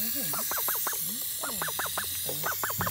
เขาเห็นนี่แต่